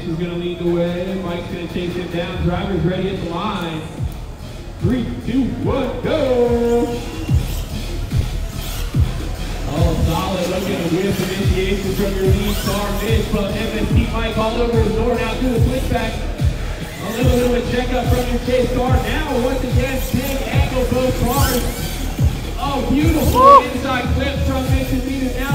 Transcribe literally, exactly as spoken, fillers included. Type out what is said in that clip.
is going to lead the way. Mike's going to chase him down. Drivers ready at the line. Three, two, one, go! Oh, solid. Look at the whip initiation from your lead car, Mitch, but M S T Mike all over his door now through the switchback. A little bit of a checkup from your chase car. Now, once again, big angle both cars. Oh, beautiful inside clip from Mitch and leader now.